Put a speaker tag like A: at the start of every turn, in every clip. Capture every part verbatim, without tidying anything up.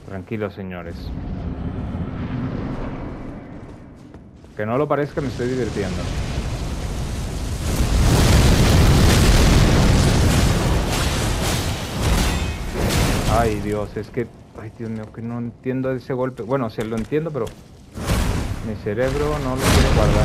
A: Tranquilos, señores. Que no lo parezca, me estoy divirtiendo. Ay, Dios, es que... Ay, Dios mío, que no entiendo ese golpe. Bueno, sí lo entiendo, pero... Mi cerebro no lo quiere guardar.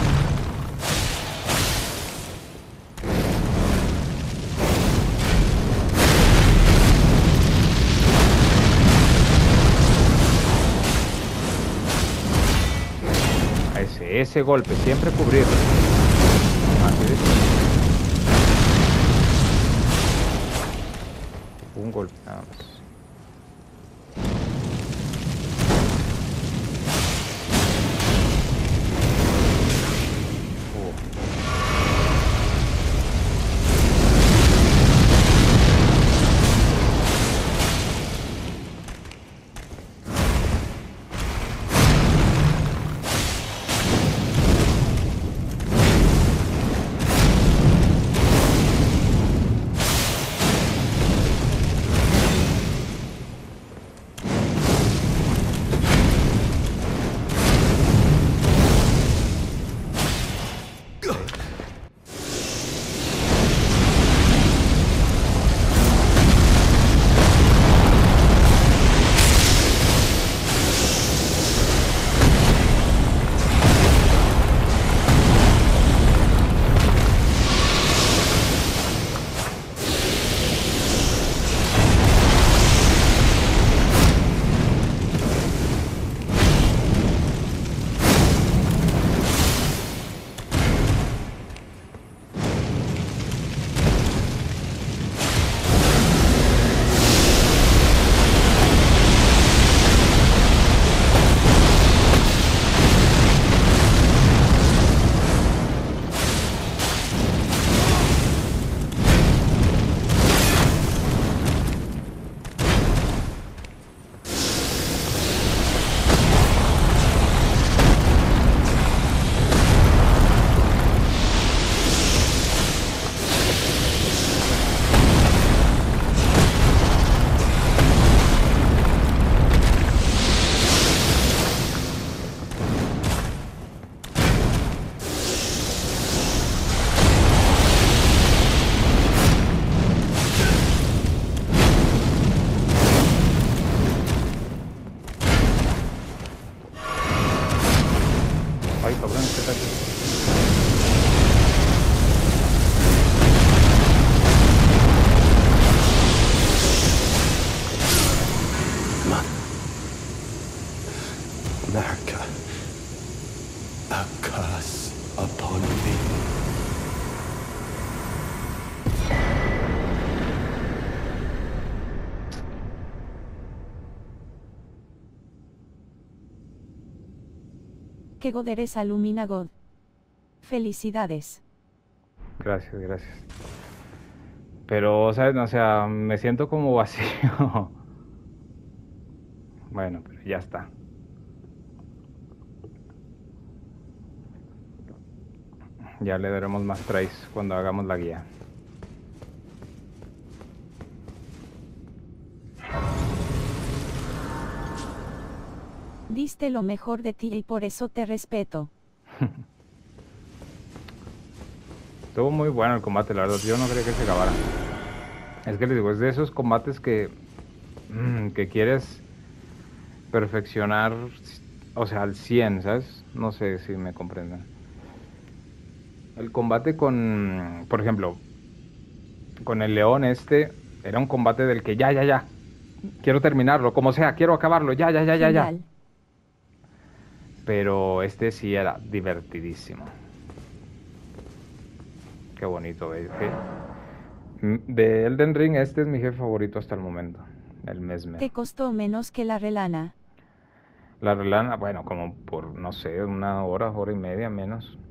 A: Ese, ese golpe, siempre cubrirlo. Así de simple. Un golpe nada más. Ay, cabrón, ¿qué tal?
B: America, a curse upon me.
C: Que God eres Alumina God. Felicidades.
A: Gracias, gracias. Pero, ¿sabes? O sea, me siento como vacío. Bueno, pero ya está. Ya le daremos más tries cuando hagamos la guía.
C: Diste lo mejor de ti y por eso te respeto.
A: Estuvo muy bueno el combate, la verdad. Yo no creía que se acabara. Es que les digo, es de esos combates que, mmm, que quieres perfeccionar, o sea, al cien, ¿sabes? No sé si me comprenden. El combate con, por ejemplo, con el león este, era un combate del que ya, ya, ya. Quiero terminarlo, como sea, quiero acabarlo, ya, ya, ya, ya, ya.
C: Genial.
A: Pero este sí era divertidísimo. Qué bonito, ¿ves? De Elden Ring, este es mi jefe favorito hasta el momento. El Mesmer.
C: Te costó menos que la relana.
A: La relana, bueno, como por, no sé, una hora, hora y media menos.